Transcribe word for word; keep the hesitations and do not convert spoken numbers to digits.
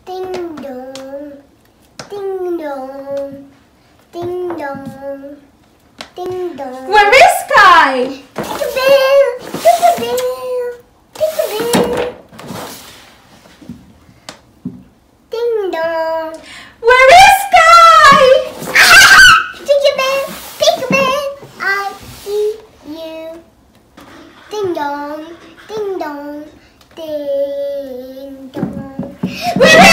Ding dong, ding dong, ding dong, ding dong. Where is Sky? Peekaboo, peekaboo, peekaboo. Ding dong. Where is Sky? Peekaboo, peekaboo, I see you. Ding dong, ding dong, ding dong. Where